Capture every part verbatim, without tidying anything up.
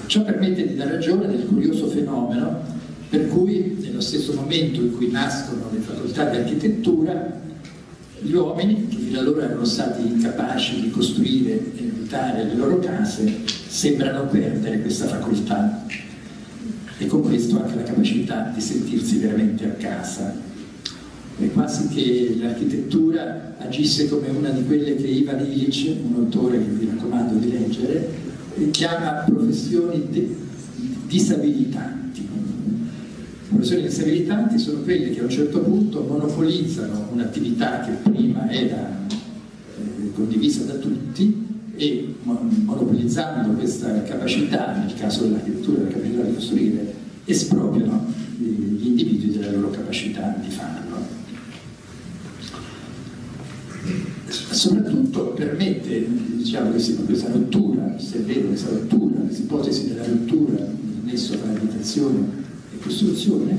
Ciò permette di dar ragione del curioso fenomeno per cui, nello stesso momento in cui nascono le facoltà di architettura, gli uomini, che fino allora erano stati incapaci di costruire e abitare le loro case, sembrano perdere questa facoltà e con questo anche la capacità di sentirsi veramente a casa. È quasi che l'architettura agisse come una di quelle che Ivan Illich, un autore che vi raccomando di leggere, chiama professioni disabilitanti. Professioni disabilitanti sono quelle che a un certo punto monopolizzano un'attività che prima era eh, condivisa da tutti e monopolizzando questa capacità, nel caso dell'architettura, la capacità di costruire, espropriano gli individui della loro capacità di farlo. Soprattutto permette, diciamo, che si, questa rottura, se è vero, questa rottura, questa ipotesi della rottura del nesso tra abitazione e costruzione,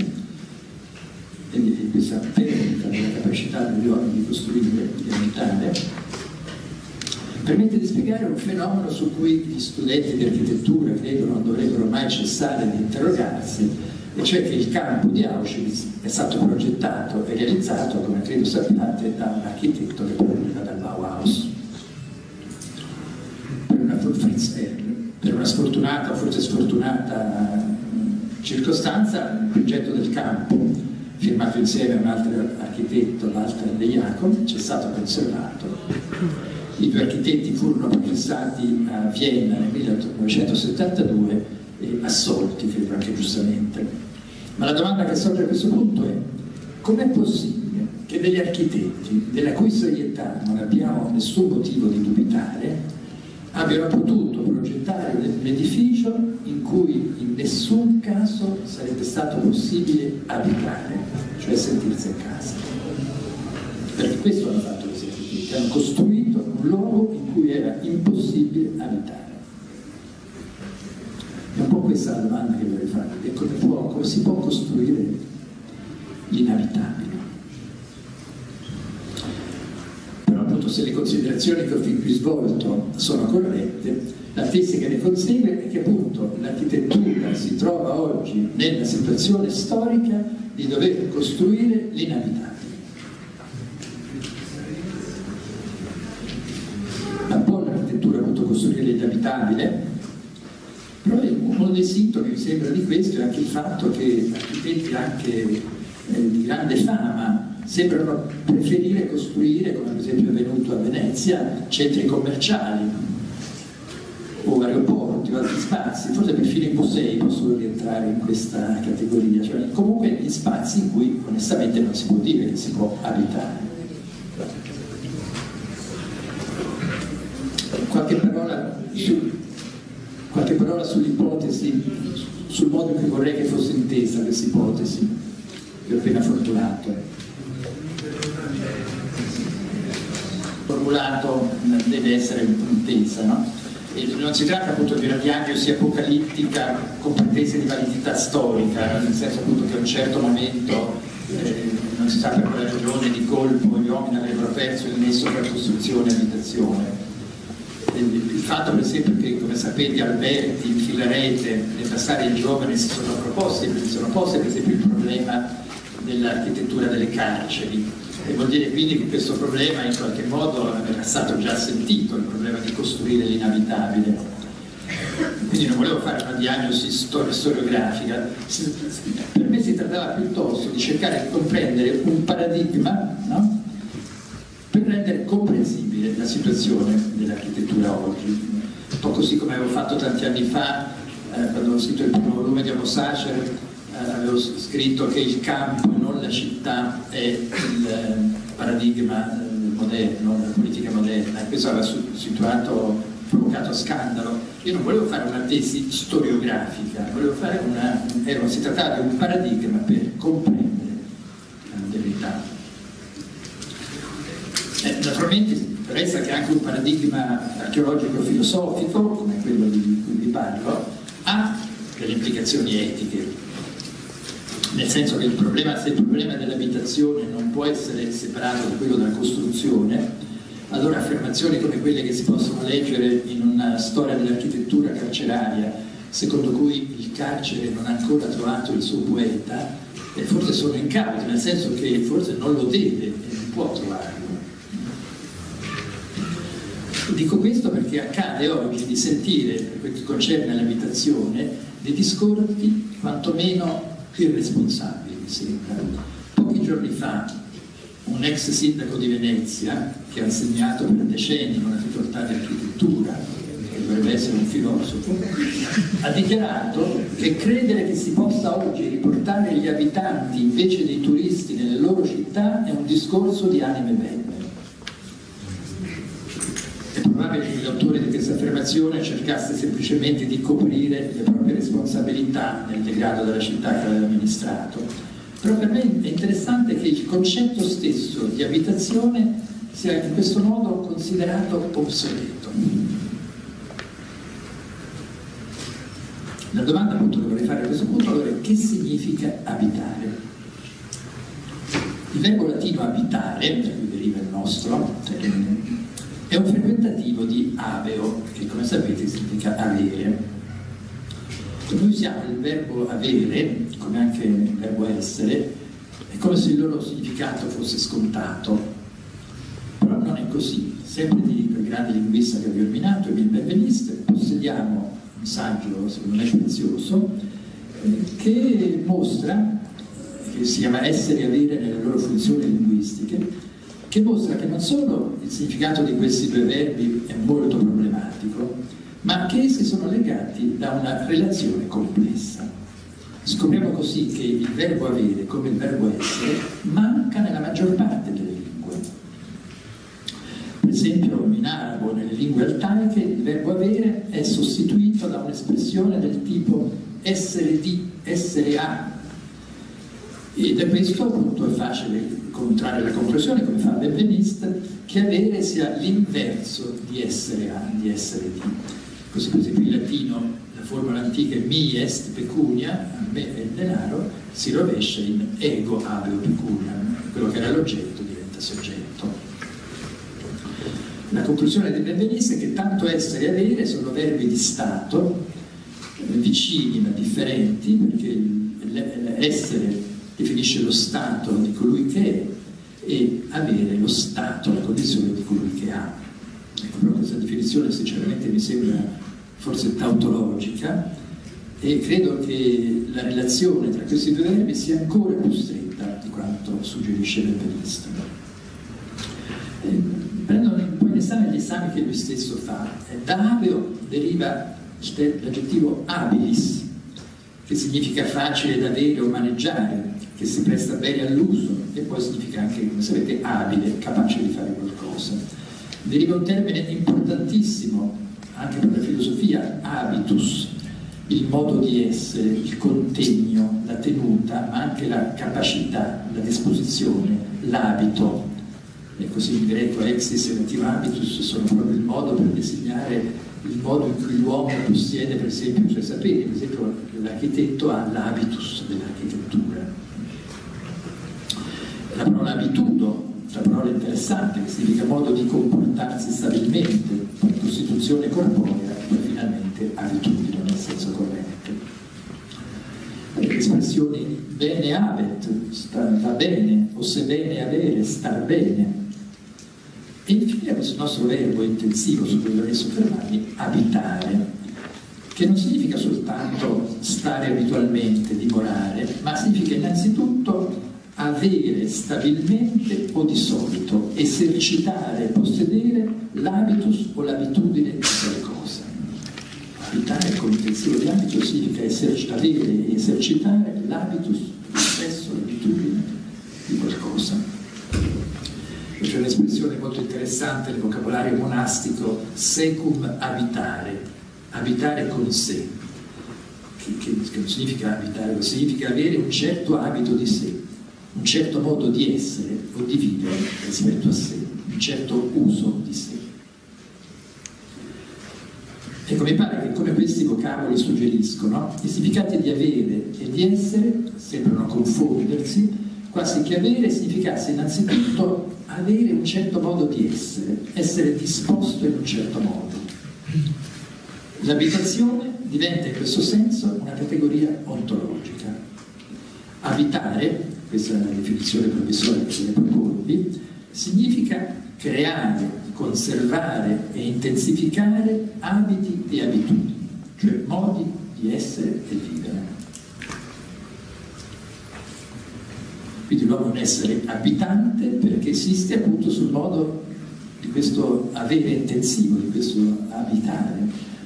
e questa perdita della capacità degli uomini di costruire, di abitare, permette di spiegare un fenomeno su cui gli studenti di architettura credo non dovrebbero mai cessare di interrogarsi, e cioè che il campo di Auschwitz è stato progettato e realizzato, come credo sappiate, da un architetto che proveniva dal Bauhaus. Per una, per una sfortunata o forse sfortunata circostanza, il progetto del campo, firmato insieme a un altro architetto, l'Alter de Jacob, ci è stato conservato. I due architetti furono processati a Vienna nel millenovecentosettantadue e assolti, credo anche giustamente. Ma la domanda che sorge a questo punto è: com'è possibile che degli architetti, della cui serietà non abbiamo nessun motivo di dubitare, abbiano potuto progettare un edificio in cui in nessun caso sarebbe stato possibile abitare, cioè sentirsi a casa? Perché questo hanno fatto questi architetti, hanno costruito un luogo in cui era impossibile abitare. È un po' questa la domanda che vorrei fare: e come, può, come si può costruire l'inabitabile? Però appunto, se le considerazioni che ho fin qui svolto sono corrette, la tesi che ne consegue è che appunto l'architettura si trova oggi nella situazione storica di dover costruire l'inabitabile. Ma può l'architettura appunto costruire l'inabitabile? Però uno dei sintomi, mi sembra, di questo è anche il fatto che architetti anche eh, di grande fama sembrano preferire costruire, come per esempio è avvenuto a Venezia, centri commerciali o aeroporti o altri spazi, forse perfino i musei possono rientrare in questa categoria, cioè comunque gli spazi in cui onestamente non si può dire che si può abitare. Qualche parola su Qualche parola sull'ipotesi, sul modo in cui vorrei che fosse intesa questa ipotesi che ho appena formulato. Formulato deve essere intesa, no? E non si tratta appunto di una diagnosi apocalittica con pretese di validità storica, nel senso appunto che a un certo momento eh, non si sa per quale ragione di colpo gli uomini avrebbero perso il nesso tra costruzione e abitazione. Il fatto per esempio che, come sapete, Alberti in Filarete nel passare ai giovani si sono proposti, si sono posti per esempio il problema dell'architettura delle carceri, e vuol dire quindi che questo problema in qualche modo era stato già sentito, il problema di costruire l'inabitabile. Quindi non volevo fare una diagnosi stor- storiografica, per me si trattava piuttosto di cercare di comprendere un paradigma, no? Per rendere comprensibile la situazione dell'architettura oggi, un po' così come avevo fatto tanti anni fa, eh, quando avevo scritto il primo volume di Homo Sacer, eh, avevo scritto che il campo, non la città, è il eh, paradigma eh, moderno, della politica moderna, e questo aveva situato, provocato scandalo. Io non volevo fare una tesi storiografica, volevo fare una, era, si trattava di un paradigma per comprendere la modernità. Eh, naturalmente resta che anche un paradigma archeologico-filosofico, come quello di cui vi parlo, ha delle implicazioni etiche, nel senso che il problema, se il problema dell'abitazione non può essere separato da quello della costruzione, allora affermazioni come quelle che si possono leggere in una storia dell'architettura carceraria secondo cui il carcere non ha ancora trovato il suo poeta, e forse sono incauti, nel senso che forse non lo deve e non può trovarlo. Dico questo perché accade oggi di sentire, per quel che concerne l'abitazione, dei discorsi quantomeno irresponsabili, mi sembra. Pochi giorni fa un ex sindaco di Venezia, che ha insegnato per decenni in una facoltà di architettura, che dovrebbe essere un filosofo, ha dichiarato che credere che si possa oggi riportare gli abitanti invece dei turisti nelle loro città è un discorso di anime belle. È probabile che l'autore di questa affermazione cercasse semplicemente di coprire le proprie responsabilità nel degrado della città che aveva amministrato. Però per me è interessante che il concetto stesso di abitazione sia in questo modo considerato obsoleto. La domanda appunto che vorrei fare a questo punto è: che significa abitare? Il verbo latino abitare, da cui deriva il nostro termine, è un frequentativo di aveo, che come sapete significa avere. Noi usiamo il verbo avere, come anche il verbo essere, è come se il loro significato fosse scontato. Però non è così. Sempre di quel grande linguista che vi ho nominato, Emile Benveniste, possediamo un saggio, secondo me prezioso, eh, che mostra, che si chiama Essere e avere nelle loro funzioni linguistiche, che mostra che non solo il significato di questi due verbi è molto problematico, ma che essi sono legati da una relazione complessa. Scopriamo così che il verbo avere, come il verbo essere, manca nella maggior parte delle lingue. Per esempio in arabo, nelle lingue altaiche, il verbo avere è sostituito da un'espressione del tipo essere di, essere a. E da questo appunto è facile trarre la conclusione, come fa Benveniste, che avere sia l'inverso di essere a, di essere di. Così per esempio in latino la formula antica è mi est pecunia, a me è il denaro, si rovescia in ego aveo pecuniam, quello che era l'oggetto diventa soggetto. La conclusione di Benveniste è che tanto essere e avere sono verbi di stato, vicini ma differenti, perché essere definisce lo stato di colui che è e avere lo stato, la condizione di colui che ha. Ecco, però questa definizione sinceramente mi sembra forse tautologica e credo che la relazione tra questi due verbi sia ancora più stretta di quanto suggerisce Benveniste. Eh, prendo un po' in esame gli esami che lui stesso fa. Eh, da aveo deriva l'aggettivo habilis, che significa facile da avere o maneggiare, che si presta bene all'uso, e poi significa anche, come sapete, abile, capace di fare qualcosa. Deriva un termine importantissimo anche per la filosofia, habitus, il modo di essere, il contegno, la tenuta, ma anche la capacità, la disposizione, l'abito. E così in greco exis e nativo habitus sono proprio il modo per designare il modo in cui l'uomo possiede per esempio i suoi saperi. Per esempio l'architetto ha l'habitus dell'architettura. La parola abitudo, una parola interessante, che significa modo di comportarsi stabilmente, poi costituzione corporea, e poi finalmente abitudine nel senso corrente. Le espressioni bene habet, va bene, o se bene avere, star bene. E infine questo nostro verbo intensivo su cui vorrei soffermarmi, abitare, che non significa soltanto stare abitualmente, dimorare, ma significa innanzitutto avere stabilmente o di solito, esercitare, possedere l'habitus o l'abitudine di qualcosa. Abitare con intensivo di habitus significa eserc- avere e esercitare l'habitus, il possesso, l'abitudine di qualcosa. C'è un'espressione molto interessante nel vocabolario monastico, secum abitare, abitare con sé, che, che, che non significa abitare, significa avere un certo abito di sé, un certo modo di essere o di vivere rispetto a sé, un certo uso di sé. Ecco, mi pare che come questi vocaboli suggeriscono, i significati di avere e di essere sembrano confondersi, quasi che avere significasse innanzitutto avere un certo modo di essere, essere disposto in un certo modo. L'abitazione diventa in questo senso una categoria ontologica. Abitare, questa è la definizione provvisoria che viene proporvi, significa creare, conservare e intensificare abiti e abitudini, cioè modi di essere e vivere. Quindi l'uomo è un essere abitante perché esiste appunto sul modo di questo avere intensivo, di questo abitare,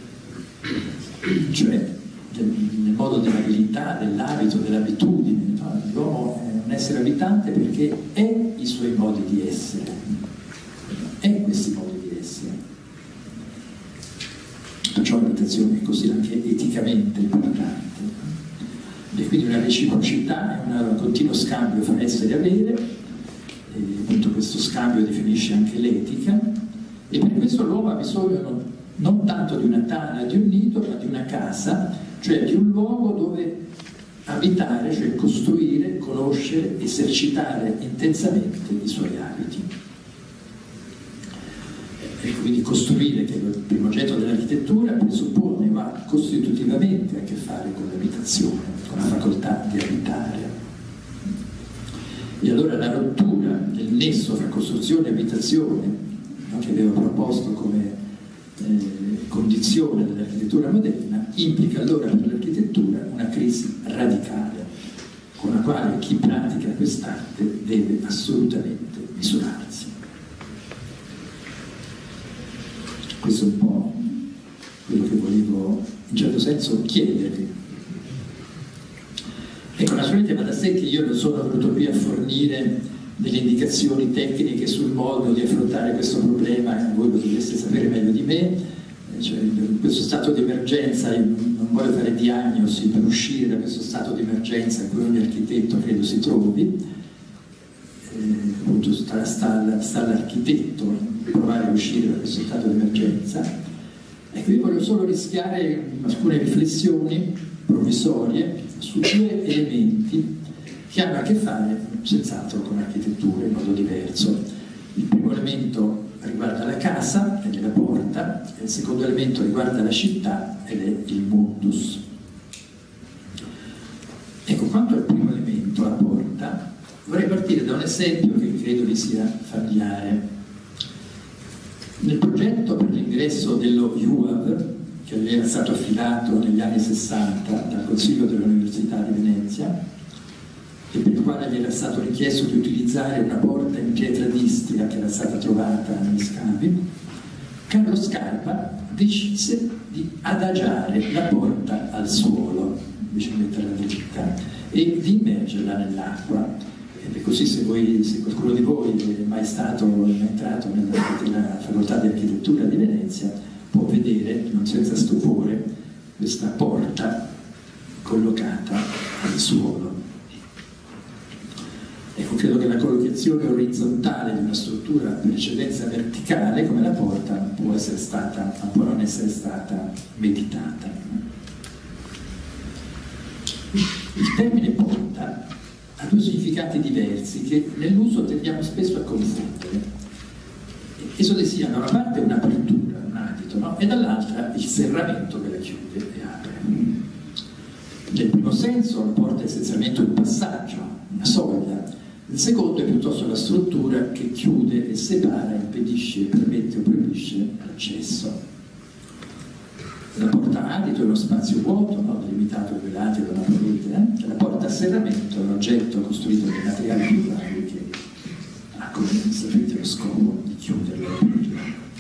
cioè nel modo dell'abilità, dell'abito, dell'abitudine. No? L'uomo è un essere abitante perché è i suoi modi di essere, è questi modi di essere. Perciò l'abitazione è così anche eticamente importante. E quindi una reciprocità, è un continuo scambio fra essere e avere, e appunto questo scambio definisce anche l'etica, e per questo l'uomo ha bisogno non, non tanto di una tana, di un nido, ma di una casa, cioè di un luogo dove abitare, cioè costruire, conoscere, esercitare intensamente i suoi abiti. E quindi costruire, che è il primo oggetto dell'architettura, presuppone, ma costitutivamente a che fare con l'abitazione, con la facoltà di abitare. E allora la rottura del nesso fra costruzione e abitazione, no, che avevo proposto come eh, condizione dell'architettura moderna, implica allora per l'architettura una crisi radicale, con la quale chi pratica quest'arte deve assolutamente misurarsi. Questo è un po' quello che volevo in certo senso chiedervi. Ecco, naturalmente va da sé che io non sono venuto qui a fornire delle indicazioni tecniche sul modo di affrontare questo problema, voi lo dovreste sapere meglio di me, cioè, in questo stato di emergenza io non voglio fare diagnosi per uscire da questo stato di emergenza in cui ogni architetto credo si trovi, eh, appunto sta, sta, sta all'architetto provare a uscire da questo stato di emergenza. Ecco, io voglio solo rischiare alcune riflessioni provvisorie su due elementi che hanno a che fare senz'altro con l'architettura in modo diverso. Il primo elemento riguarda la casa ed è la porta, e il secondo elemento riguarda la città ed è il mundus. Ecco, quanto al primo elemento, la porta, vorrei partire da un esempio che credo vi sia familiare. Nel progetto per l'ingresso dello U A V, che gli era stato affidato negli anni sessanta dal Consiglio dell'Università di Venezia, e per il quale gli era stato richiesto di utilizzare una porta in pietra d'Istria che era stata trovata negli scavi, Carlo Scarpa decise di adagiare la porta al suolo, invece di metterla dritta, e di immergerla nell'acqua. Ed è così, se, voi, se qualcuno di voi è mai stato mai entrato nella, nella facoltà di architettura di Venezia, può vedere, non senza stupore, questa porta collocata al suolo. Ecco, credo che la collocazione orizzontale di una struttura per eccellenza verticale come la porta può essere stata, può non essere stata meditata. Il termine porta ha due significati diversi che nell'uso tendiamo spesso a confondere. Esso sia da una parte un'apertura, un adito, no? E dall'altra il serramento che la chiude e apre. Nel primo senso la porta è essenzialmente un passaggio, una soglia. Nel secondo è piuttosto la struttura che chiude e separa, impedisce, permette o proibisce l'accesso. La porta adito è uno spazio vuoto, no? Delimitato a due lati da una parete. Eh? La porta a serramento è un oggetto costruito da materiali più vari che ha, come sapete, lo scopo di chiudere l'apertura.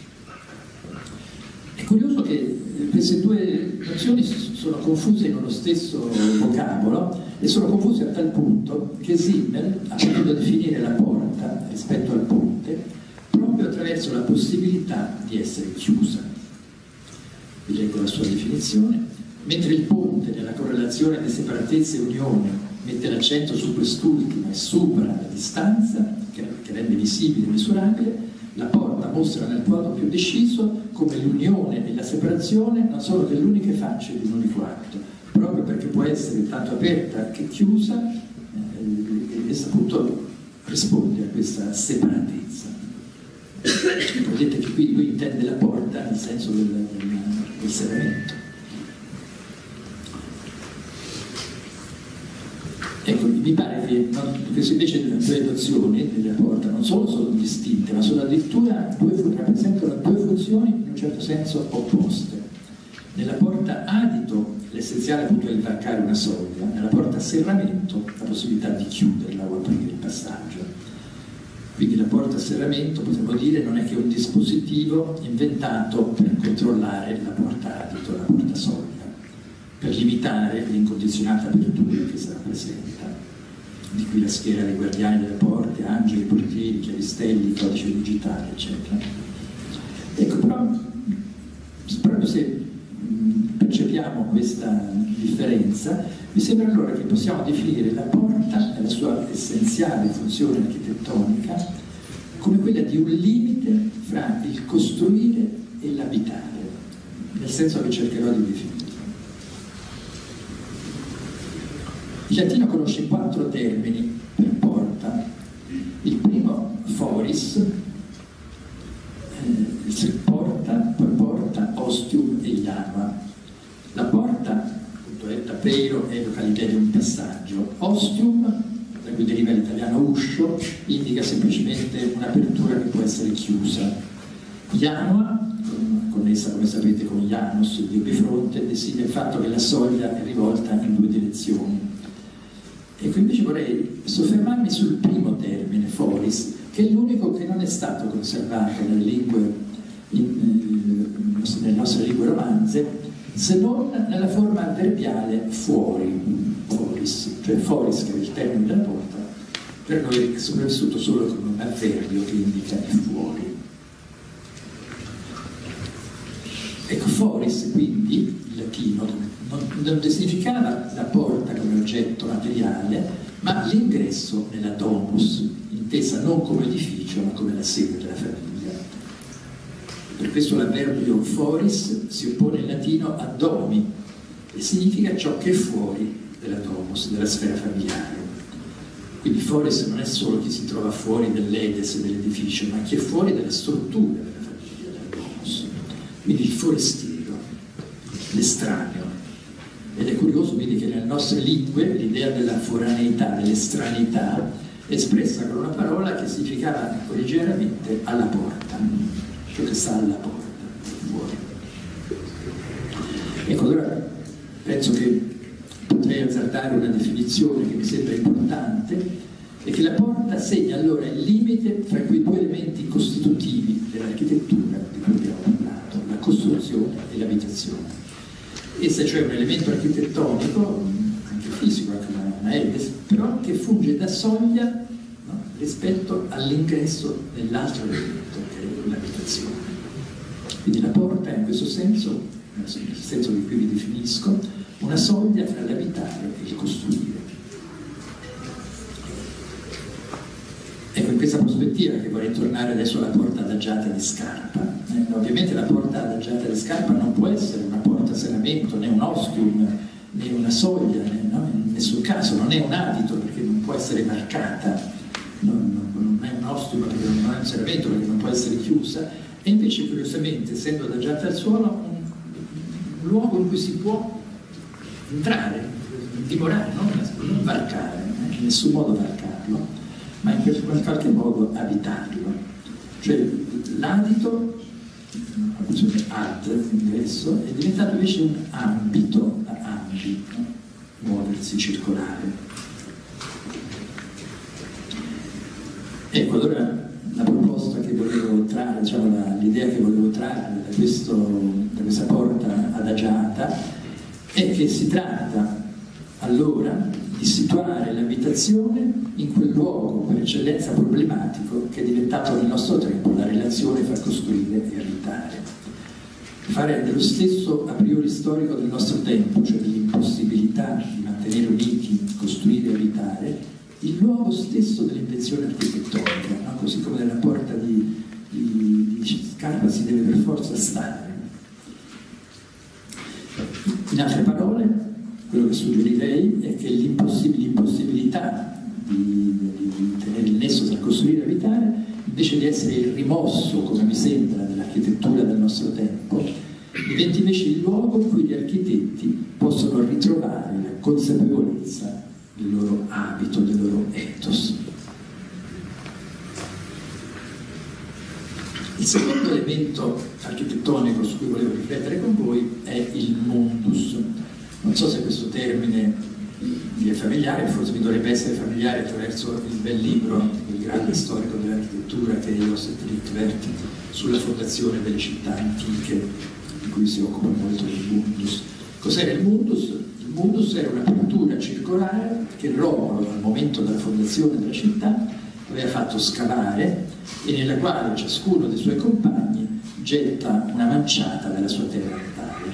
È curioso che queste due nozioni sono confuse in uno stesso vocabolo e sono confuse a tal punto che Simmel ha potuto definire la porta rispetto al ponte proprio attraverso la possibilità di essere chiusa. Vi leggo la sua definizione. Mentre il ponte, nella correlazione di separatezza e unione, mette l'accento su quest'ultima e supera la distanza, che, che rende visibile e misurabile, la porta mostra nel quadro più deciso come l'unione e la separazione non sono che le uniche facce di un unico atto, proprio perché può essere tanto aperta che chiusa, eh, e appunto risponde a questa separatezza. Vedete che qui lui intende la porta nel senso del, del, del serramento. mi pare che questo invece delle due nozioni della porta non solo sono distinte, ma sono addirittura due, rappresentano due funzioni in un certo senso opposte. Nella porta adito l'essenziale appunto è il varcare una soglia, nella porta serramento la possibilità di chiuderla o aprire il passaggio. Quindi la porta a serramento, potremmo dire, non è che un dispositivo inventato per controllare la porta adito, la porta soglia, per limitare l'incondizionata apertura che si rappresenta. Di qui la schiera dei guardiani delle porte, angeli, portieri, chiavistelli, codice digitale, eccetera. Ecco, però, proprio se percepiamo questa differenza, mi sembra allora che possiamo definire la porta, nella sua essenziale funzione architettonica, come quella di un limite fra il costruire e l'abitare, nel senso che cercherò di definire. Il latino conosce quattro termini per porta. Il primo, foris, eh, il porta, poi porta, ostium e ianua. La porta, appunto, è tapero, evoca l'idea di un passaggio. Ostium, da cui deriva l'italiano uscio, indica semplicemente un'apertura che può essere chiusa. Ianua, connessa come sapete con Janus, il dio bifronte, designa il fatto che la soglia è rivolta in due direzioni. Ecco, invece vorrei soffermarmi sul primo termine, foris, che è l'unico che non è stato conservato nelle lingue, in, nelle nostre lingue romanze, se non nella forma avverbiale fuori, foris, cioè foris, che è il termine della porta, per noi è sopravvissuto solo come un avverbio che indica il fuori. Ecco, foris, quindi, il latino, non, non significava la porta come oggetto materiale, ma l'ingresso nella domus, intesa non come edificio, ma come la sede della famiglia. Per questo l'avverbio foris si oppone in latino a domi, e significa ciò che è fuori della domus, della sfera familiare. Quindi foris non è solo chi si trova fuori dell'edes e dell'edificio, ma chi è fuori della struttura della famiglia, della domus. Quindi il forestiero, l'estraneo. Ed è curioso quindi che nelle nostre lingue l'idea della foraneità, dell'estraneità, è espressa con una parola che significava originariamente alla porta, ciò che sta alla porta, fuori. Ecco, allora penso che potrei azzardare una definizione che mi sembra importante, e che la porta segna allora il limite fra quei due elementi costitutivi dell'architettura di cui abbiamo parlato, la costruzione e l'abitazione. Essa è cioè un elemento architettonico, anche fisico, anche una, una edes, però che funge da soglia, no, rispetto all'ingresso nell'altro elemento, che è l'abitazione. Quindi la porta è in questo senso, nel senso che qui vi definisco, una soglia fra l'abitare e il costruire. Ecco, in questa prospettiva che vorrei tornare adesso alla porta adagiata di Scarpa. Eh, ovviamente la porta adagiata di Scarpa non può essere una porta a serramento, né un ostium, né una soglia, né, no? In nessun caso, non è un adito perché non può essere marcata, non, non, non è un ostium perché non è un serramento perché non può essere chiusa, e invece curiosamente, essendo adagiata al suolo, un, un luogo in cui si può entrare, dimorare, non, non varcare, eh, in nessun modo varcarlo, ma in qualche modo abitarlo. Cioè l'adito, ad, ingresso, è diventato invece un ambito, ambi, no? Muoversi, circolare. Ecco, allora la proposta che volevo trarre, diciamo, l'idea che volevo trarre da, questo, da questa porta adagiata è che si tratta allora di situare l'abitazione in quel luogo per eccellenza problematico che è diventato nel nostro tempo la relazione fra costruire e abitare. Fare dello stesso a priori storico del nostro tempo, cioè dell'impossibilità di mantenere uniti, costruire e abitare, il luogo stesso dell'invenzione architettonica, no? Così come nella porta di, di, di Scarpa si deve per forza stare. In altre parole, quello che suggerirei è che l'impossibilità di, di, di tenere il nesso tra costruire e abitare, invece di essere il rimosso, come mi sembra, dell'architettura del nostro tempo, diventi invece il luogo in cui gli architetti possono ritrovare la consapevolezza del loro abito, del loro ethos. Il secondo elemento architettonico su cui volevo riflettere con voi è il mundus. Non so se questo termine vi è familiare, forse vi dovrebbe essere familiare attraverso il bel libro del grande storico dell'architettura che è Joseph Rictvert sulla fondazione delle città antiche, di cui si occupa molto del mundus. Cos'era il mundus? Il mundus era un'apertura circolare che Romolo, al momento della fondazione della città, aveva fatto scavare e nella quale ciascuno dei suoi compagni getta una manciata della sua terra natale.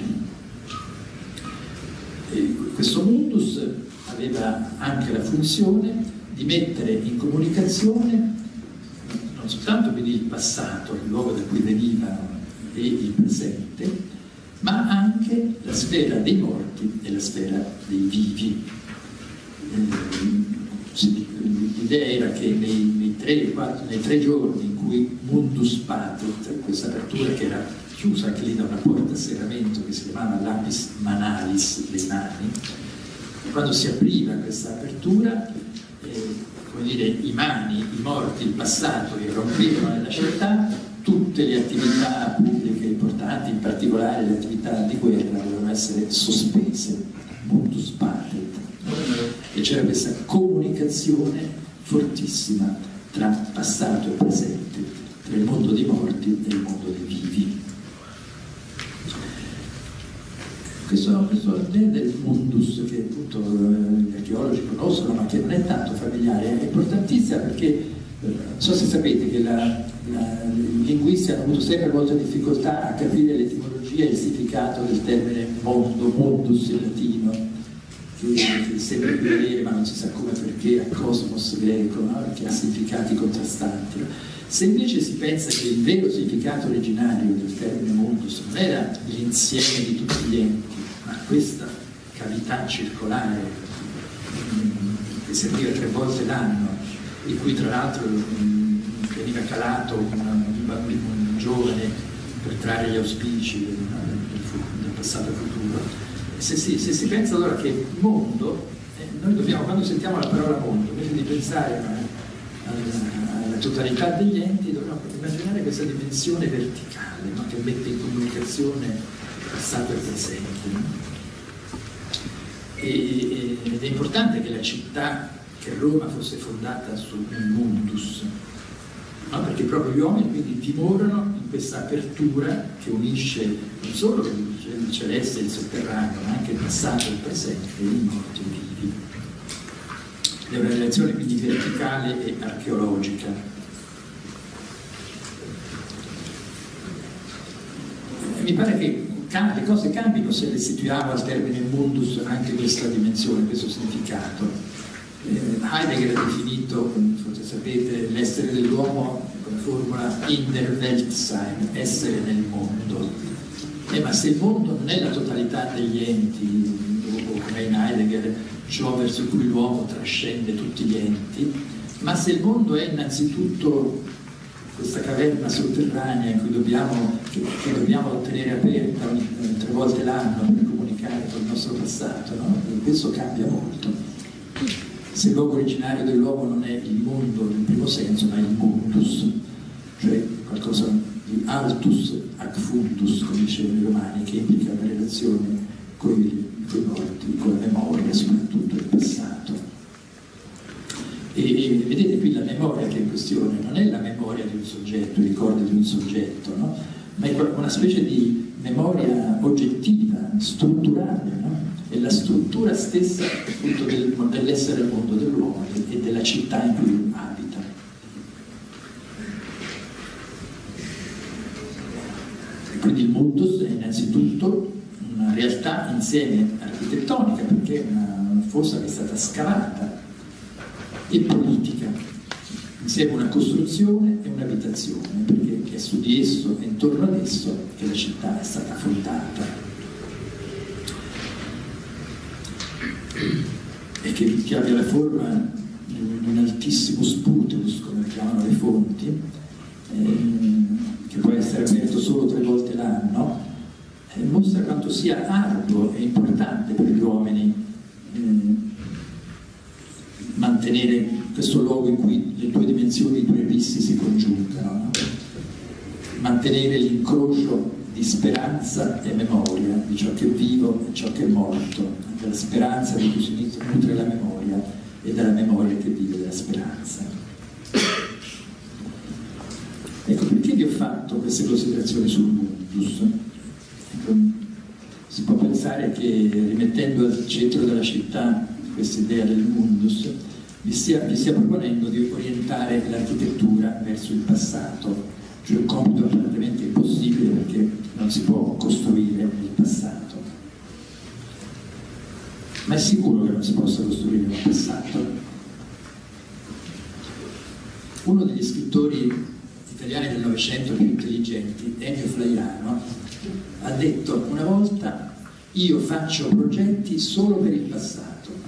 E questo mundus aveva anche la funzione di mettere in comunicazione non soltanto quindi il passato, il luogo da cui venivano, e il presente, ma anche la sfera dei morti e la sfera dei vivi. L'idea era che nei, nei, tre, quattro, nei tre giorni in cui mundus patrit, questa apertura che era chiusa anche lì da una porta a serramento che si chiamava lapis manalis dei mani, quando si apriva questa apertura, eh, come dire, i mani, i morti, il passato irrompevano nella città, tutte le attività pubbliche importanti, in particolare le attività di guerra, dovevano essere sospese, mundus patrit, e c'era questa comunicazione fortissima tra passato e presente, tra il mondo dei morti e il mondo dei vivi. Questo, questo del mundus che appunto gli archeologi conoscono ma che non è tanto familiare è importantissima perché non so se sapete che la, la, i linguisti hanno avuto sempre molta difficoltà a capire l'etimologia e il significato del termine mondo, mundus in latino, che, che sembra di vedere ma non si sa come perché, a cosmos greco, no? Che ha significati contrastanti. Se invece si pensa che il vero significato originario del termine mundus non era l'insieme di tutti gli enti, ma questa cavità circolare mh, che si apriva tre volte l'anno, in cui tra l'altro veniva calato un, un bambino, un giovane, per trarre gli auspici del, del passato e futuro. Se si, se si pensa allora che mondo, eh, noi dobbiamo, quando sentiamo la parola mondo, invece di pensare a, a, alla totalità degli enti, dobbiamo immaginare questa dimensione verticale, no? Che mette in comunicazione passato e presente. No? E, ed è importante che la città, che Roma fosse fondata su un mundus, no? Perché proprio gli uomini quindi dimorano in questa apertura che unisce non solo il celeste e il sotterraneo, ma anche il passato e il presente, e i morti e i vivi. È una relazione quindi verticale e archeologica. E mi pare che le cose cambino se restituiamo al termine mundus anche questa dimensione, questo significato. Eh, Heidegger ha definito, come forse sapete, l'essere dell'uomo come formula in der Welt sein, essere nel mondo. Eh, ma se il mondo non è la totalità degli enti, o come in Heidegger, ciò verso cui l'uomo trascende tutti gli enti, ma se il mondo è innanzitutto questa caverna sotterranea in cui dobbiamo, che, che dobbiamo tenere aperta ogni, tre volte l'anno per comunicare con il nostro passato, no? Questo cambia molto. Se il luogo originario dell'uomo non è il mondo nel primo senso, ma il mundus, cioè qualcosa di altus ac fundus, come dicevano i romani, che implica una relazione con i morti, con la memoria, soprattutto del passato. E, e vedete qui la memoria che è in questione non è la memoria di un soggetto, il ricordo di un soggetto, no? Ma è una specie di memoria oggettiva, strutturale, no? È la struttura stessa appunto del, dell'essere al mondo dell'uomo e della città in cui abita. E quindi il mundus è innanzitutto una realtà insieme architettonica, perché è una fossa che è stata scavata, e politica, insieme una costruzione e un'abitazione, perché è su di esso e intorno ad esso che la città è stata fondata. E che, che abbia la forma di un altissimo sputus, come chiamano le fonti, ehm, che può essere aperto solo tre volte l'anno, eh, mostra quanto sia arduo e importante per gli uomini eh, mantenere questo luogo in cui le due dimensioni, i due abissi si congiuncano, no? Mantenere l'incrocio di speranza e memoria, di ciò che è vivo e ciò che è morto, della speranza di cui si nutre la memoria e della memoria che vive della speranza. Ecco, perché vi ho fatto queste considerazioni sul mundus? Ecco, si può pensare che rimettendo al centro della città questa idea del mundus vi stia, vi stia proponendo di orientare l'architettura verso il passato, cioè un compito apparentemente impossibile perché non si può costruire il passato. Ma è sicuro che non si possa costruire il passato? Uno degli scrittori italiani del Novecento più intelligenti, Ennio Flaiano, ha detto una volta: io faccio progetti solo per il passato.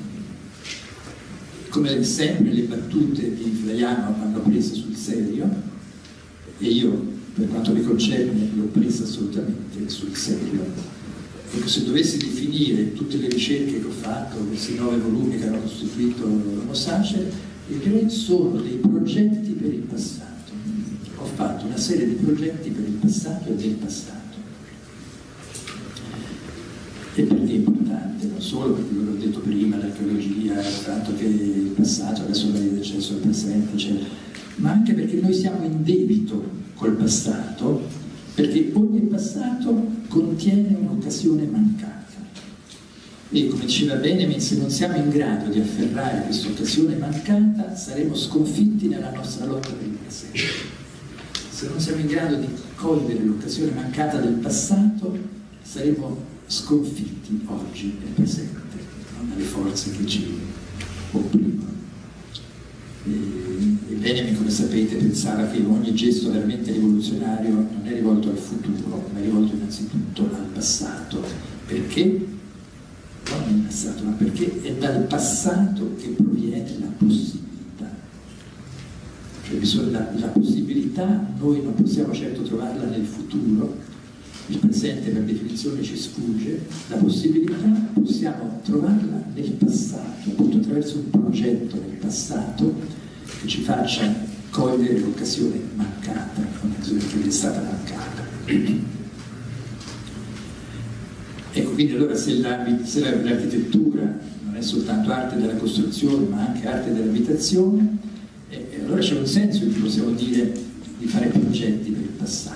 Come sempre le battute di Flaiano vanno prese sul serio, e io, per quanto mi concerne, l'ho presa assolutamente sul serio. Ecco, se dovessi definire tutte le ricerche che ho fatto, questi nove volumi che hanno costituito l'Homo Sacer, direi sono dei progetti per il passato. Ho fatto una serie di progetti per il passato e del passato. E perché è importante? Non solo perché, come ho detto prima, l'archeologia, il fatto che il passato adesso la via d'accesso al presente, eccetera, ma anche perché noi siamo in debito col passato, perché ogni passato contiene un'occasione mancata. E come diceva Benjamin, se non siamo in grado di afferrare questa occasione mancata, saremo sconfitti nella nostra lotta per il presente. Se non siamo in grado di cogliere l'occasione mancata del passato, saremo sconfitti oggi nel presente, no? Dalle forze che ci opprimono. E Benjamin, come sapete, pensava che ogni gesto veramente rivoluzionario non è rivolto al futuro, ma è rivolto innanzitutto al passato. Perché? Non nel passato, ma perché è dal passato che proviene la possibilità. Cioè bisogna, la, la possibilità noi non possiamo certo trovarla nel futuro, il presente per definizione ci sfugge, la possibilità possiamo trovarla nel passato, appunto attraverso un progetto nel passato che ci faccia cogliere l'occasione mancata, l'occasione che è stata mancata. Ecco, quindi allora se l'architettura non è soltanto arte della costruzione ma anche arte dell'abitazione, eh, allora c'è un senso in cui possiamo dire di fare progetti per il passato.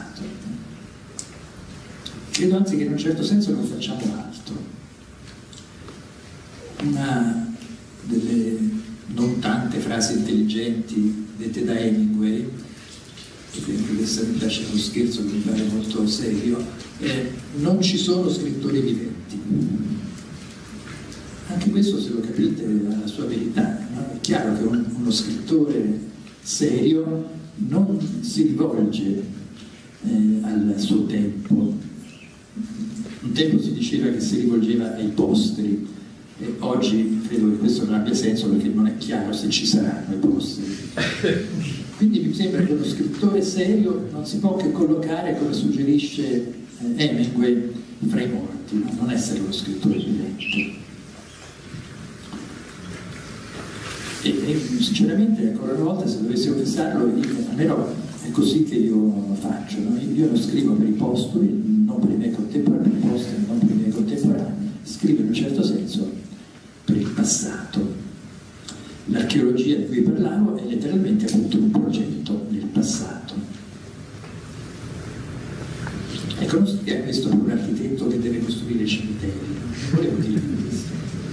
Credo anzi che in un certo senso non facciamo altro. Una delle non tante frasi intelligenti dette da Hemingway, e quindi questa mi piace uno scherzo che mi pare molto serio, è: non ci sono scrittori viventi. Anche questo, se lo capite, ha la sua verità, no? È chiaro che un, uno scrittore serio non si rivolge eh, al suo tempo. Un tempo si diceva che si rivolgeva ai posteri, e oggi credo che questo non abbia senso perché non è chiaro se ci saranno i posteri. Quindi mi sembra che uno scrittore serio non si può che collocare, come suggerisce eh, Hemingway, fra i morti, no? Non essere uno scrittore vivente. E, e sinceramente, ancora una volta, se dovessi confessarlo, almeno è così che io lo faccio, no? Io non scrivo per i posteri, non per i miei contemporanei, per i posteri, non per i miei contemporanei, scrivo in un certo senso per il passato. L'archeologia di cui parlavo è letteralmente appunto un progetto nel passato. Ecco, non è questo per un architetto che deve costruire i cimiteri, non volevo dire questo.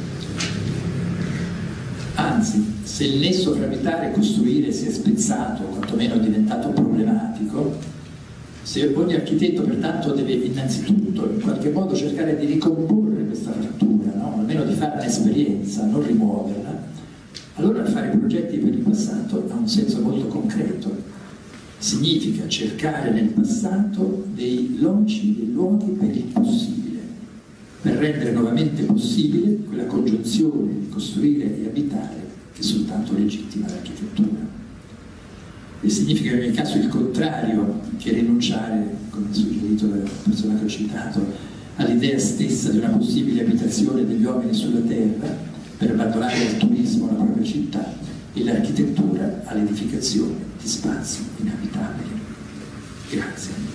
Anzi, se il nesso fra abitare e costruire si è spezzato, o quantomeno è diventato problematico, se ogni architetto pertanto deve innanzitutto in qualche modo cercare di ricomporre questa frattura, no? Almeno di fare un'esperienza, non rimuoverla, allora fare progetti per il passato ha un senso molto concreto. Significa cercare nel passato dei loci, dei luoghi per il possibile, per rendere nuovamente possibile quella congiunzione di costruire e abitare che soltanto legittima l'architettura. E significa in ogni caso il contrario che rinunciare, come suggerito dalla persona che ho citato, all'idea stessa di una possibile abitazione degli uomini sulla terra per abbandonare al turismo la propria città, e l'architettura all'edificazione di spazi inabitabili. Grazie.